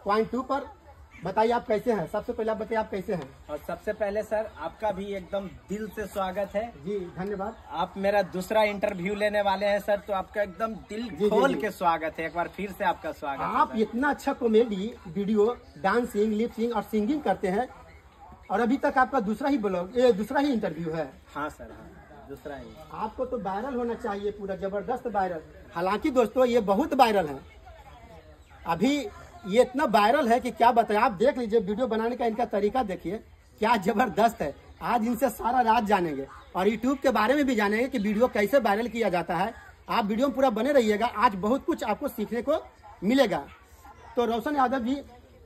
2 पर। बताइए आप कैसे हैं? सबसे पहले आप बताइए आप कैसे हैं? और सबसे पहले सर आपका भी एकदम दिल से स्वागत है जी धन्यवाद। आप मेरा दूसरा इंटरव्यू लेने वाले हैं सर, तो आपका एकदम दिल खोल के स्वागत है। एक बार फिर से आपका स्वागत है। आप इतना अच्छा comedy video, dancing, lip sync और सिंगिंग करते हैं और अभी तक आपका दूसरा ही ब्लॉग, ये दूसरा ही इंटरव्यू है। हाँ सर, हाँ दूसरा ही। आपको तो वायरल होना चाहिए, पूरा जबरदस्त वायरल। हालांकि दोस्तों ये बहुत वायरल है, अभी ये इतना वायरल है कि क्या बताएं। आप देख लीजिए वीडियो बनाने का इनका तरीका, देखिए क्या जबरदस्त है। आज इनसे सारा राज जानेंगे और यूट्यूब के बारे में भी जानेंगे कि वीडियो कैसे वायरल किया जाता है। आप वीडियो में पूरा बने रहिएगा, आज बहुत कुछ आपको सीखने को मिलेगा। तो रोशन यादव जी,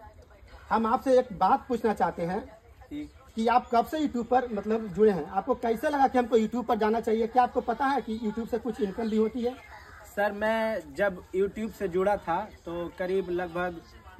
हम आपसे एक बात पूछना चाहते हैं कि आप कब से यूट्यूब पर मतलब जुड़े हैं? आपको कैसे लगा कि हमको यूट्यूब पर जाना चाहिए? क्या आपको पता है कि यूट्यूब से कुछ इनकम भी होती है? सर मैं जब YouTube से जुड़ा था तो करीब लगभग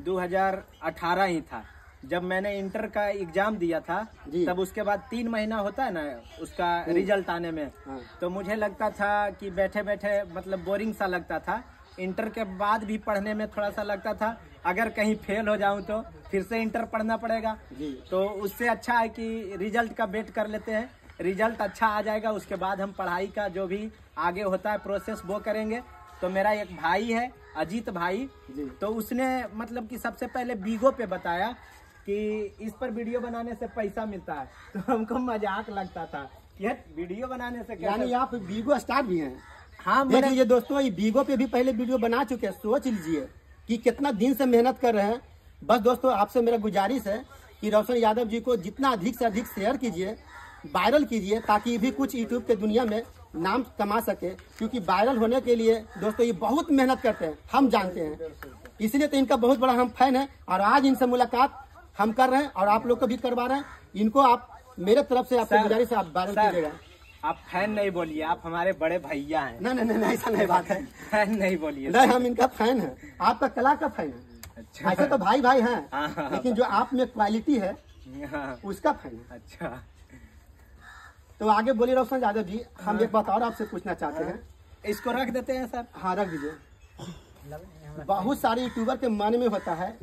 2018 ही था, जब मैंने इंटर का एग्जाम दिया था। तब उसके बाद 3 महीना होता है ना उसका रिजल्ट आने में। तो मुझे लगता था कि बैठे बैठे मतलब बोरिंग सा लगता था। इंटर के बाद भी पढ़ने में थोड़ा सा लगता था अगर कहीं फेल हो जाऊं तो फिर से इंटर पढ़ना पड़ेगा। तो उससे अच्छा है कि रिजल्ट का वेट कर लेते हैं, रिजल्ट अच्छा आ जाएगा उसके बाद हम पढ़ाई का जो भी आगे होता है प्रोसेस वो करेंगे। तो मेरा एक भाई है अजीत भाई, तो उसने मतलब कि सबसे पहले बीगो पे बताया कि इस पर वीडियो बनाने से पैसा मिलता है। तो हमको मजाक लगता था कि वीडियो बनाने से क्या, यानी आप बीगो स्टार भी हैं? हाँ देख लीजिए दोस्तों, ये बीगो पे भी पहले वीडियो बना चुके हैं। सोच लीजिए कि कितना दिन से मेहनत कर रहे हैं। बस दोस्तों आपसे मेरा गुजारिश है कि रोशन यादव जी को जितना अधिक से अधिक शेयर कीजिए, वायरल कीजिए, ताकि भी कुछ यूट्यूब के दुनिया में नाम कमा सके। क्योंकि वायरल होने के लिए दोस्तों ये बहुत मेहनत करते हैं, हम जानते हैं। इसलिए तो इनका बहुत बड़ा हम फैन है और आज इनसे मुलाकात हम कर रहे हैं और आप लोग को भी करवा रहे हैं। इनको आप मेरे तरफ से आपको गुजारिश है, आप वायरल कीजिएगा। आप फैन नहीं बोलिए, आप हमारे बड़े भैया हैं। नहीं, ऐसा नहीं बात है। फैन नहीं बोलिए। नहीं, हम इनका फैन है, आपका कला का फैन है। अच्छा। ऐसे तो भाई भाई हैं, हाँ। लेकिन जो आप में क्वालिटी है उसका फैन है। अच्छा, तो आगे बोलिए रोशन यादव जी। हम एक बात और आपसे पूछना चाहते हैं। इसको रख देते हैं सर। हाँ रख दीजिए। बहुत सारे यूट्यूबर के मन में होता है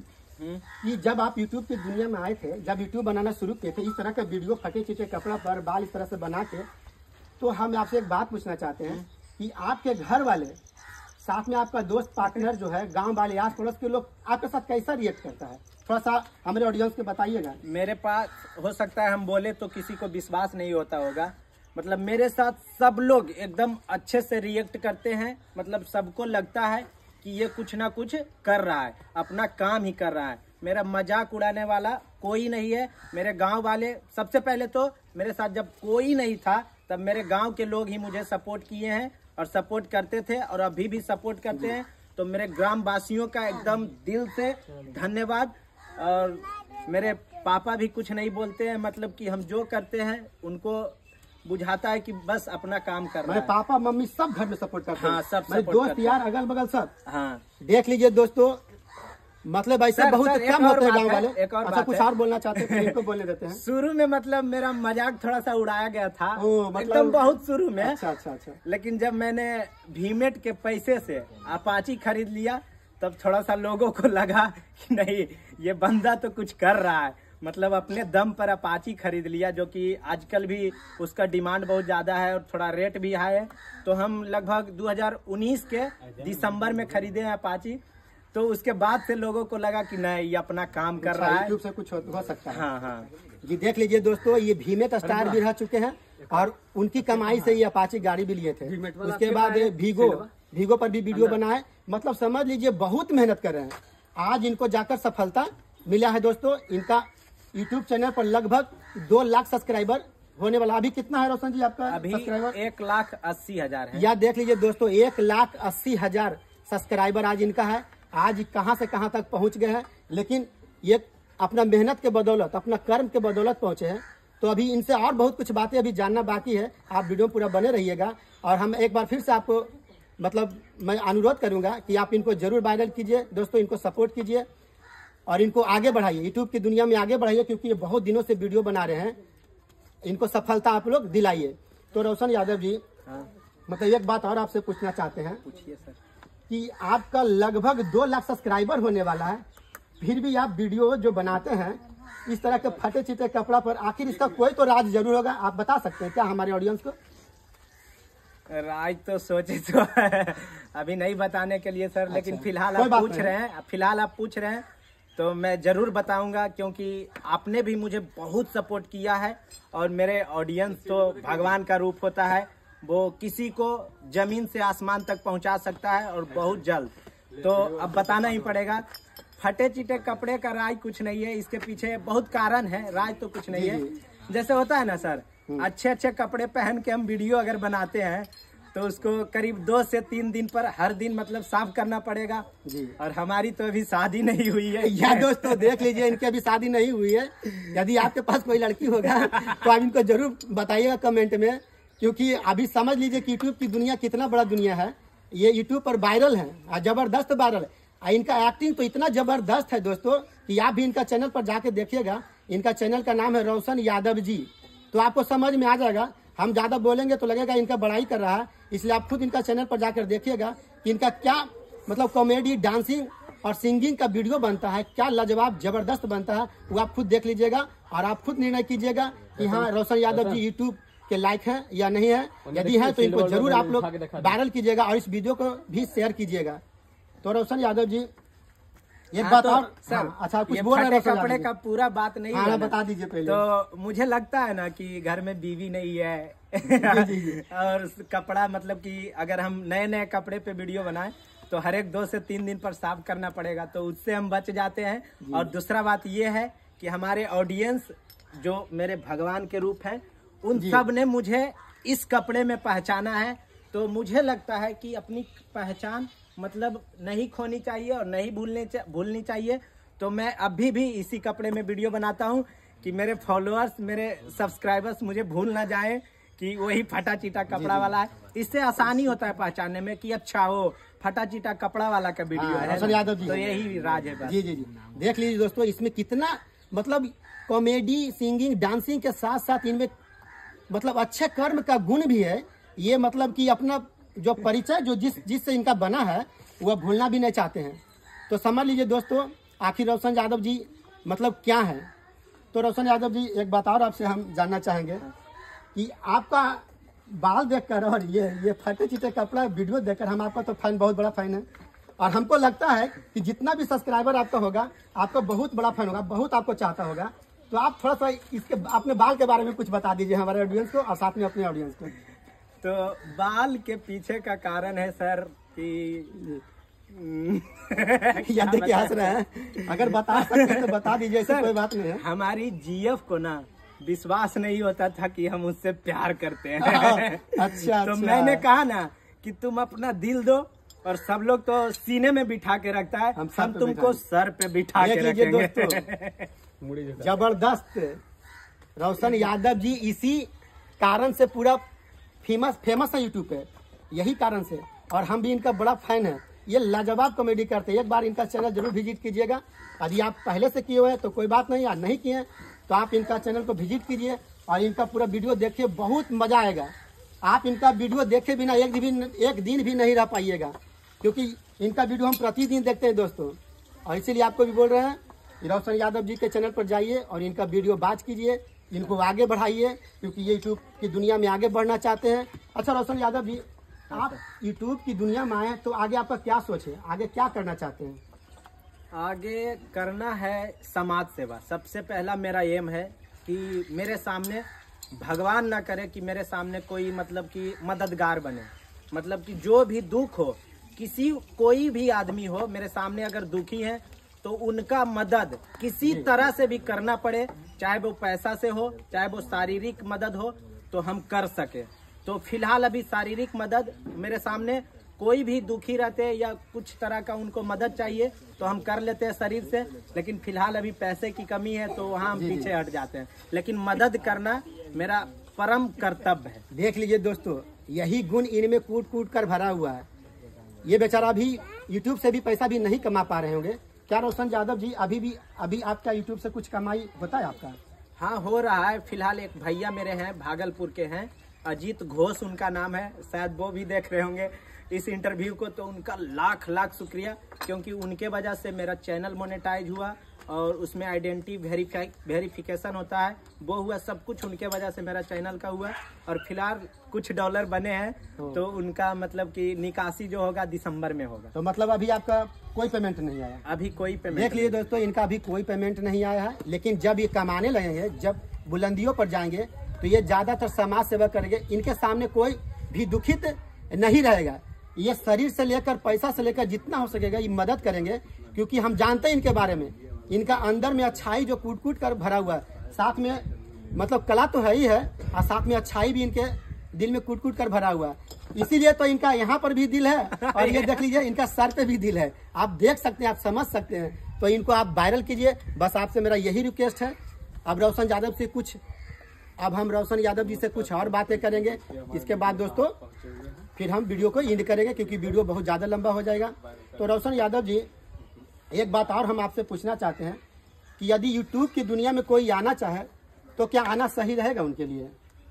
कि जब आप यूट्यूब की दुनिया में आए थे, जब यूट्यूब बनाना शुरू किए थे, इस तरह का वीडियो फटे चिटे कपड़ा पर बाल इस तरह से बना के, तो हम आपसे एक बात पूछना चाहते हैं कि आपके घर वाले, साथ में आपका दोस्त पार्टनर जो है, गांव वाले, आस पड़ोस के लोग आपके साथ कैसा रिएक्ट करता है? थोड़ा सा हमारे ऑडियंस को बताइएगा। मेरे पास हो सकता है हम बोले तो किसी को विश्वास नहीं होता होगा, मतलब मेरे साथ सब लोग एकदम अच्छे से रिएक्ट करते हैं। मतलब सबको लगता है कि ये कुछ ना कुछ कर रहा है, अपना काम ही कर रहा है। मेरा मजाक उड़ाने वाला कोई नहीं है। मेरे गांव वाले, सबसे पहले तो मेरे साथ जब कोई नहीं था तब मेरे गांव के लोग ही मुझे सपोर्ट किए हैं और सपोर्ट करते थे और अभी भी सपोर्ट करते हैं। तो मेरे ग्राम वासियों का एकदम दिल से धन्यवाद। और मेरे पापा भी कुछ नहीं बोलते हैं, मतलब कि हम जो करते हैं उनको बुझाता है कि बस अपना काम कर रहा है। पापा मम्मी सब घर में सपोर्ट करते हैं। हाँ, सब मेरे दोस्त यार अगल बगल सब। हाँ देख लीजिए दोस्तों, मतलब ऐसा बहुत कम होते हैं गाँव वाले। एक और अच्छा, कुछ और बोलना चाहते हैं, इनको बोलने देते हैं। शुरू में मतलब मेरा मजाक थोड़ा सा उड़ाया गया था, मतलब एकदम बहुत शुरू में। अच्छा। लेकिन जब मैंने भीमेट के पैसे से अपाची खरीद लिया तब थोड़ा सा लोगों को लगा कि नहीं ये बंदा तो कुछ कर रहा है। मतलब अपने दम पर अपाची खरीद लिया, जो कि आजकल भी उसका डिमांड बहुत ज्यादा है और थोड़ा रेट भी हाई है। तो हम लगभग 2019 के दिसंबर में खरीदे हैं अपाची। तो उसके बाद से लोगों को लगा कि नहीं ये अपना काम कर रहा है, यूट्यूब से कुछ हो सकता है। हाँ जी देख लीजिए दोस्तों, ये भीमेट स्टार भी रह चुके हैं और उनकी कमाई से ये अपाची गाड़ी भी लिए थे। उसके बाद भीगो पर भी वीडियो बनाए। मतलब समझ लीजिए बहुत मेहनत कर रहे हैं। आज इनको जाकर सफलता मिला है दोस्तों। इनका यूट्यूब चैनल पर लगभग 2 लाख सब्सक्राइबर होने वाला। अभी कितना है रोशन जी आपका सब्सक्राइबर? 1,80,000 है। या देख लीजिए दोस्तों, 1,80,000 सब्सक्राइबर आज इनका है। आज कहां से कहां तक पहुंच गए हैं, लेकिन ये अपना मेहनत के बदौलत, अपना कर्म के बदौलत पहुंचे हैं। तो अभी इनसे और बहुत कुछ बातें अभी जानना बाकी है। आप वीडियो पूरा बने रहिएगा और हम एक बार फिर से आपको मतलब मैं अनुरोध करूंगा कि आप इनको जरूर वायरल कीजिए दोस्तों, इनको सपोर्ट कीजिए और इनको आगे बढ़ाइए, यूट्यूब की दुनिया में आगे बढ़ाइए, क्योंकि ये बहुत दिनों से वीडियो बना रहे हैं। इनको सफलता आप लोग दिलाइए। तो रोशन यादव जी, मतलब एक बात और आपसे पूछना चाहते हैं। पूछिए सर। कि आपका लगभग 2 लाख सब्सक्राइबर होने वाला है, फिर भी आप वीडियो जो बनाते हैं इस तरह के फटे चिटे कपड़ा पर, आखिर इसका कोई तो राज जरूर होगा। आप बता सकते हैं क्या हमारे ऑडियंस को? राज तो सोचे तो अभी नहीं बताने के लिए सर, लेकिन फिलहाल कोई आप बात पूछ रहे हैं तो मैं जरूर बताऊंगा, क्योंकि आपने भी मुझे बहुत सपोर्ट किया है और मेरे ऑडियंस तो भगवान का रूप होता है, वो किसी को जमीन से आसमान तक पहुंचा सकता है और बहुत जल्द। तो अब बताना ही पड़ेगा। फटे चिटे कपड़े का राज कुछ नहीं है, इसके पीछे बहुत कारण है, राज तो कुछ नहीं है। जैसे होता है ना सर, अच्छे अच्छे कपड़े पहन के हम वीडियो अगर बनाते हैं तो उसको करीब 2 से 3 दिन पर हर दिन मतलब साफ करना पड़ेगा जी। और हमारी तो अभी शादी नहीं हुई है। या दोस्तों देख लीजिए, इनकी अभी शादी नहीं हुई है। यदि आपके पास कोई लड़की होगा तो आप इनको जरूर बताइएगा कमेंट में, क्योंकि अभी समझ लीजिए कि यूट्यूब की दुनिया कितना बड़ा दुनिया है। ये यूट्यूब पर वायरल है, जबरदस्त वायरल है। इनका एक्टिंग तो इतना जबरदस्त है दोस्तों कि आप भी इनका चैनल पर जाके देखिएगा। इनका चैनल का नाम है रोशन यादव जी, तो आपको समझ में आ जाएगा। हम ज्यादा बोलेंगे तो लगेगा इनका बड़ाई कर रहा है, इसलिए आप खुद इनका चैनल पर जाकर देखिएगा कि इनका क्या मतलब कॉमेडी, डांसिंग और सिंगिंग का वीडियो बनता है, क्या लाजवाब जबरदस्त बनता है, वो आप खुद देख लीजिएगा और आप खुद निर्णय कीजिएगा कि हाँ रोशन यादव जी यूट्यूब के लायक है या नहीं है। यदि है तो इनको जरूर आप लोग वायरल कीजिएगा और इस वीडियो को भी शेयर कीजिएगा। तो रोशन यादव जी एक बात और सर, अच्छा कुछ ये बोल रहे कपड़े का पूरा बात नहीं है, बता दीजिए पहले। तो मुझे लगता है ना कि घर में बीवी नहीं है और कपड़ा मतलब कि अगर हम नए नए कपड़े पे वीडियो बनाएं तो हर एक 2 से 3 दिन पर साफ करना पड़ेगा, तो उससे हम बच जाते हैं। और दूसरा बात ये है कि हमारे ऑडियंस जो मेरे भगवान के रूप हैं, उन सब ने मुझे इस कपड़े में पहचाना है। तो मुझे लगता है कि अपनी पहचान मतलब नहीं खोनी चाहिए और नहीं भूलनी चाहिए। तो मैं अभी भी इसी कपड़े में वीडियो बनाता हूं कि मेरे फॉलोअर्स, मेरे सब्सक्राइबर्स मुझे भूल ना जाए कि वही फटा चीटा कपड़ा वाला है। इससे आसानी होता है पहचानने में कि अच्छा वो फटा चीटा कपड़ा वाला का वीडियो है रोशन यादव जी, तो यही राज है। जी जी जी देख लीजिए दोस्तों, इसमें कितना मतलब कॉमेडी, सिंगिंग, डांसिंग के साथ साथ इनमें मतलब अच्छे कर्म का गुण भी है। ये मतलब कि अपना जो परिचय जो जिससे इनका बना है वह भूलना भी नहीं चाहते हैं। तो समझ लीजिए दोस्तों, आखिर रोशन यादव जी मतलब क्या है। तो रोशन यादव जी एक बात और आपसे हम जानना चाहेंगे कि आपका बाल देखकर और ये फटे चिटे कपड़ा वीडियो देखकर हम आपका तो फैन, बहुत बड़ा फैन है। और हमको लगता है कि जितना भी सब्सक्राइबर आपका होगा, आपका बहुत बड़ा फैन होगा, बहुत आपको चाहता होगा। तो आप थोड़ा सा इसके अपने बाल के बारे में कुछ बता दीजिए हमारे ऑडियंस को और साथ में अपने ऑडियंस को। तो बाल के पीछे का कारण है सर कि या देखिए हंस रहे हैं, अगर बता सकते हैं तो बता दीजिए, ऐसी कोई बात नहीं है। हमारी जीएफ को ना विश्वास नहीं होता था कि हम उससे प्यार करते हैं। अच्छा तो मैंने कहा ना कि तुम अपना दिल दो, और सब लोग तो सीने में बिठा के रखता है, हम तुमको सर पे बिठा के रखेंगे। दोस्तों जबरदस्त रोशन यादव जी इसी कारण से पूरा फेमस है यूट्यूब पे, यही कारण से। और हम भी इनका बड़ा फैन है। ये लाजवाब कॉमेडी करते हैं। एक बार इनका चैनल जरूर विजिट कीजिएगा। यदि आप पहले से किए हुए हैं तो कोई बात नहीं, या नहीं किए तो आप इनका चैनल को विजिट कीजिए और इनका पूरा वीडियो देखिए, बहुत मजा आएगा। आप इनका वीडियो देखे बिना एक दिन भी नहीं रह पाइएगा, क्योंकि इनका वीडियो हम प्रतिदिन देखते हैं दोस्तों। और इसीलिए आपको भी बोल रहे हैं रोशन यादव जी के चैनल पर जाइए और इनका वीडियो वॉच कीजिए, इनको आगे बढ़ाइए, क्योंकि ये यूट्यूब की दुनिया में आगे बढ़ना चाहते हैं। अच्छा रोशन यादव जी, आप यूट्यूब की दुनिया में आए तो आगे आपका क्या सोच है, आगे क्या करना चाहते हैं? आगे करना है समाज सेवा। सबसे पहला मेरा एम है कि मेरे सामने, भगवान ना करे कि मेरे सामने कोई मतलब कि मददगार बने, मतलब कि जो भी दुख हो, कोई भी आदमी हो मेरे सामने अगर दुखी है तो उनका मदद किसी तरह से भी करना पड़े, चाहे वो पैसा से हो, चाहे वो शारीरिक मदद हो, तो हम कर सके। तो फिलहाल अभी शारीरिक मदद, मेरे सामने कोई भी दुखी रहते हैं या कुछ तरह का उनको मदद चाहिए तो हम कर लेते हैं शरीर से, लेकिन फिलहाल अभी पैसे की कमी है तो वहाँ हम पीछे हट जाते हैं। लेकिन मदद करना मेरा परम कर्तव्य है। देख लीजिए दोस्तों, यही गुण इनमें कूट कूट कर भरा हुआ है। ये बेचारा अभी यूट्यूब से भी पैसा भी नहीं कमा पा रहे होंगे। क्या रोशन यादव जी अभी आपका यूट्यूब से कुछ कमाई होता है आपका? हाँ, हो रहा है। फिलहाल एक भैया मेरे हैं, भागलपुर के हैं, अजीत घोष उनका नाम है, शायद वो भी देख रहे होंगे। इस इंटरव्यू को, तो उनका लाख लाख शुक्रिया, क्योंकि उनके वजह से मेरा चैनल मोनेटाइज हुआ और उसमें आइडेंटिटी वेरिफिकेशन होता है, वो हुआ, सब कुछ उनके वजह से मेरा चैनल का हुआ। और फिलहाल कुछ डॉलर बने हैं, तो उनका मतलब कि निकासी जो होगा दिसंबर में होगा। तो मतलब अभी आपका कोई पेमेंट नहीं आया? अभी कोई पेमेंट देख लीजिए दोस्तों, इनका अभी कोई पेमेंट नहीं आया है, लेकिन जब ये कमाने लगेंगे, जब बुलंदियों पर जाएंगे, तो ये ज्यादातर समाज सेवा करेंगे। इनके सामने कोई भी दुखित नहीं रहेगा। ये शरीर से लेकर पैसा से लेकर जितना हो सकेगा ये मदद करेंगे, क्योंकि हम जानते हैं इनके बारे में। इनका अंदर में अच्छाई जो कूट कूट कर भरा हुआ है, साथ में मतलब कला तो है ही है, और साथ में अच्छाई भी इनके दिल में कूट कूट कर भरा हुआ है। इसीलिए तो इनका यहाँ पर भी दिल है, और ये देख लीजिए इनका सर पे भी दिल है। आप देख सकते हैं, आप समझ सकते हैं। तो इनको आप वायरल कीजिए, बस आपसे मेरा यही रिक्वेस्ट है। अब रोशन यादव से कुछ, अब हम रोशन यादव जी से कुछ और बातें करेंगे। इसके बाद दोस्तों फिर हम वीडियो को एंड करेंगे, क्योंकि वीडियो बहुत ज़्यादा लंबा हो जाएगा। तो रोशन यादव जी, एक बात और हम आपसे पूछना चाहते हैं कि यदि यूट्यूब की दुनिया में कोई आना चाहे तो क्या आना सही रहेगा उनके लिए?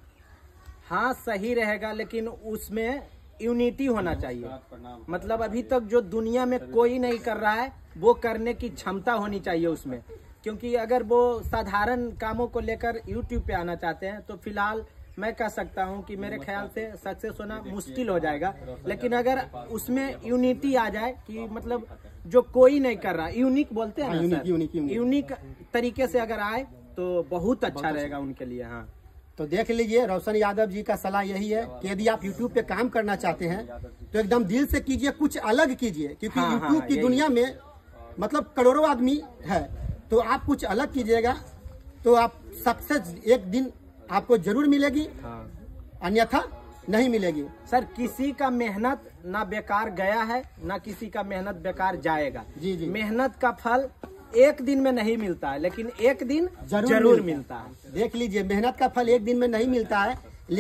हाँ, सही रहेगा, लेकिन उसमें यूनिटी होना चाहिए। मतलब अभी तक जो दुनिया में कोई नहीं कर रहा है, वो करने की क्षमता होनी चाहिए उसमें। क्योंकि अगर वो साधारण कामों को लेकर यूट्यूब पे आना चाहते हैं, तो फिलहाल मैं कह सकता हूं कि मेरे ख्याल से सक्सेस होना मुश्किल हो जाएगा। लेकिन अगर उसमें यूनिटी आ जाए कि मतलब जो कोई नहीं कर रहा, यूनिक बोलते हैं ना सर, यूनिक तरीके से अगर आए तो बहुत अच्छा रहेगा उनके लिए। हाँ, तो देख लीजिए, रोशन यादव जी का सलाह यही है कि यदि आप यूट्यूब पे काम करना चाहते हैं तो एकदम दिल से कीजिए, कुछ अलग कीजिए। क्योंकि यूट्यूब की दुनिया में मतलब करोड़ों आदमी है, तो आप कुछ अलग कीजिएगा तो आप सक्सेस एक दिन आपको जरूर मिलेगी, अन्यथा नहीं मिलेगी। सर, किसी का मेहनत ना बेकार गया है, ना किसी का मेहनत बेकार जाएगा। जी। मेहनत का फल एक दिन में नहीं मिलता है, लेकिन एक दिन जरूर मिलता है। देख लीजिए, मेहनत का फल एक दिन में नहीं मिलता है,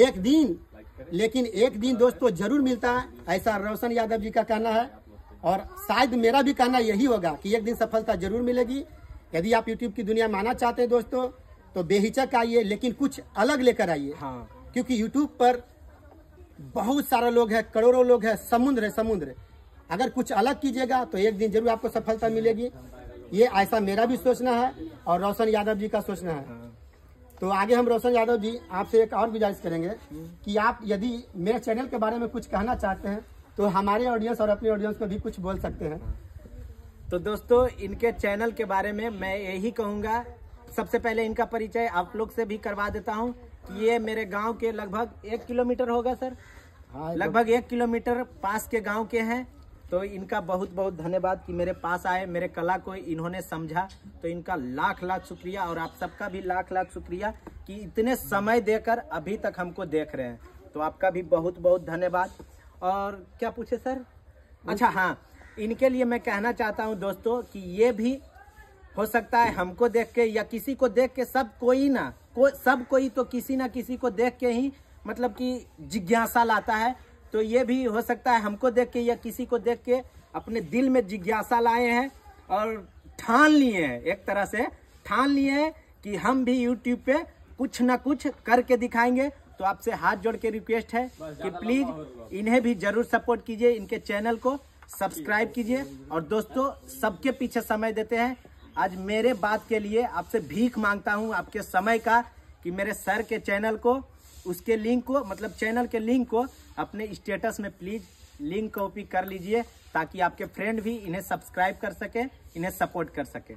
लेकिन एक दिन दोस्तों जरूर मिलता है, ऐसा रोशन यादव जी का कहना है। और शायद मेरा भी कहना यही होगा कि एक दिन सफलता जरूर मिलेगी। यदि आप यूट्यूब की दुनिया में आना चाहते हैं दोस्तों, तो बेहिचक आइए, लेकिन कुछ अलग लेकर आइए। हाँ। क्योंकि यूट्यूब पर बहुत सारे लोग हैं, करोड़ों लोग हैं, समुद्र। अगर कुछ अलग कीजिएगा तो एक दिन जरूर आपको सफलता मिलेगी। ये ऐसा मेरा भी सोचना है और रोशन यादव जी का सोचना है। तो आगे हम रोशन यादव जी आपसे एक और गुजारिश करेंगे कि आप यदि मेरे चैनल के बारे में कुछ कहना चाहते हैं तो हमारे ऑडियंस और अपने ऑडियंस को भी कुछ बोल सकते हैं। तो दोस्तों, इनके चैनल के बारे में मैं यही कहूँगा, सबसे पहले इनका परिचय आप लोग से भी करवा देता हूँ कि ये मेरे गांव के लगभग 1 किलोमीटर होगा सर। हाँ, लगभग 1 किलोमीटर पास के गांव के हैं। तो इनका बहुत बहुत धन्यवाद कि मेरे पास आए, मेरे कला को इन्होंने समझा। तो इनका लाख लाख शुक्रिया, और आप सबका भी लाख लाख शुक्रिया कि इतने समय देकर अभी तक हमको देख रहे हैं। तो आपका भी बहुत बहुत धन्यवाद। और क्या पूछे सर? अच्छा हाँ, इनके लिए मैं कहना चाहता हूँ दोस्तों कि ये भी हो सकता है हमको देख के या किसी को देख के, सब कोई तो किसी ना किसी को देख के ही मतलब कि जिज्ञासा लाता है। तो ये भी हो सकता है हमको देख के या किसी को देख के अपने दिल में जिज्ञासा लाए हैं और ठान लिए हैं, एक तरह से ठान लिए हैं कि हम भी यूट्यूब पे कुछ ना कुछ करके दिखाएंगे। तो आपसे हाथ जोड़ के रिक्वेस्ट है कि प्लीज इन्हें भी जरूर सपोर्ट कीजिए, इनके चैनल को सब्सक्राइब कीजिए। और दोस्तों, सबके पीछे समय देते हैं, आज मेरे बात के लिए आपसे भीख मांगता हूं आपके समय का कि मेरे सर के चैनल को, उसके लिंक को, मतलब चैनल के लिंक को अपने स्टेटस में प्लीज लिंक कॉपी कर लीजिए, ताकि आपके फ्रेंड भी इन्हें सब्सक्राइब कर सके, इन्हें सपोर्ट कर सके।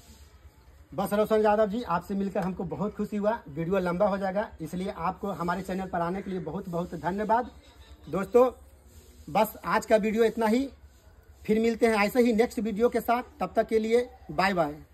बस रोशन यादव जी, आपसे मिलकर हमको बहुत खुशी हुआ। वीडियो लंबा हो जाएगा, इसलिए आपको हमारे चैनल पर आने के लिए बहुत बहुत धन्यवाद। दोस्तों, बस आज का वीडियो इतना ही, फिर मिलते हैं ऐसे ही नेक्स्ट वीडियो के साथ। तब तक के लिए बाय बाय।